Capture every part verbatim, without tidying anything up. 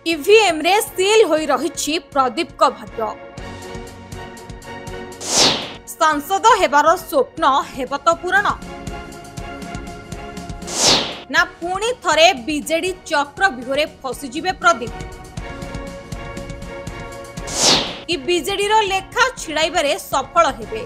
EVM रे seal होई रहिछि प्रदीप को भाग्य। सांसद हेबार स्वप्न हेब तो पूरण ना पुणी थरे बीजेडी चक्रव्यूहरे फसीजिबे प्रदीप कि बीजेडी रो लेखा छिड़ाइबारे सफल हेबे।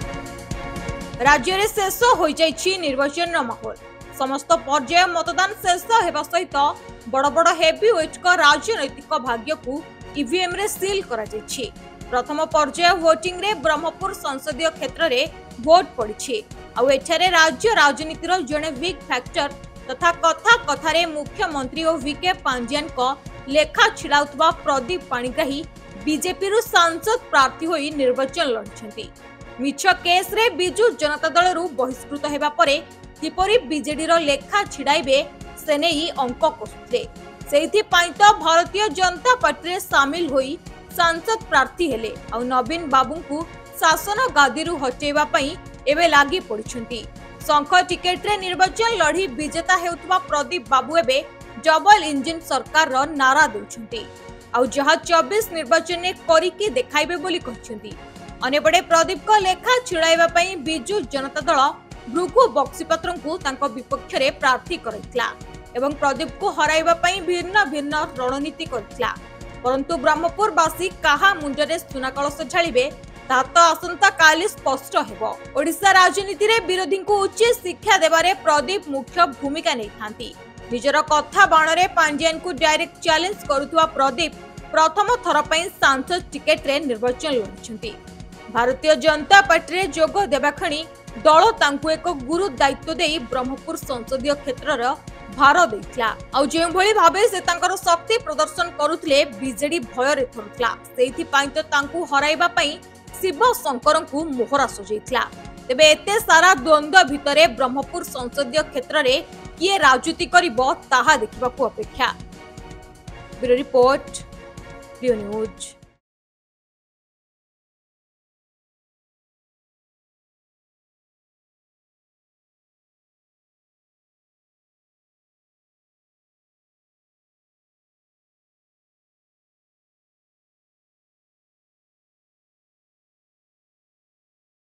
राज्य रे शेष होई जाइछि निर्वाचन माहौल। समस्त पर्याय मतदान शेष हेबा सहित बड़ बड़ हेवीवेट को राजनैतिक भाग्य को ईवीएम रे सील करा जाइछि। प्रथम पर्याय वोटिंग रे ब्रह्मपुर संसदीय क्षेत्र रे वोट पड़िछि। आ एठारे राज्य राजनीतिर जने वीक फैक्टर तथा कथा कथारे मुख्यमंत्री और वीके पांड्यान को लेखा छिड़ाउतबा प्रदीप पाणिग्राही बीजेपी रु सांसद प्रार्थी होई निर्वाचन लड़छंती। मिछ केस रे बिजू जनता दल रु बहिष्कृत हेबा परे किपरि बीजेडी रो लेखा छिड़ाइबे से नहीं अंक कसुले। सेहिथि पई तो भारतीय जनता पार्टी रे शामिल होई सांसद प्रार्थी हेले आ नवीन बाबू को शासन गादी रु हटेबा पई एबे लागी पड़िछंती। शंख टिकेट रे निर्वाचन लड़ी विजेता हेउतबा प्रदीप बाबू एबे डबल इंजिन सरकार रो नारा देउछंती आ जहा चौबीस निर्वाचन ने करिके देखाइबे बोली कहछंती। अनेपटे प्रदीप को लेखा छिड़ाइबा पई बिजू जनता दल भृगु बक्सीपात्र को तांको विपक्ष रे प्रार्थी करैतला एवं प्रदीप को हराइबा पई भिन्न भिन्न रणनीति करथिला। परंतु ब्रह्मपुर बासी काहा मुंडरे सुना कलश ढालिबे ता तो आसंता काली स्पष्ट हेबो। ओडिशा राजनीति रे विरोधी को उचित शिक्षा देबारे प्रदीप मुख्य भूमिका नै थांती। निजर कथा बाणरे पांड्यान को डायरेक्ट चैलेंज करुथुवा प्रदीप प्रथम थर पई सांसद टिकेट रे निर्वाचन लड़छंती। भारतीय जनता पार्टी रे जोग देबा खणी दल तांकु एक गुरु दायित्व देई ब्रह्मपुर संसदीय क्षेत्रर भार देइतला। आ जे भली भाबे से तांकर शक्ति प्रदर्शन करुथले बीजेडी भय रे थरुथला। सेहिथि पई तो तांकु हराइबा पई शिव शंकर को मोहरा सजैतला। तेबे एते सारा द्वंद्व भितरे ब्रह्मपुर संसदीय क्षेत्र रे किए राजनीति करिबो ताहा देखिबाकू अपेक्षा। Bureau report, Rio news.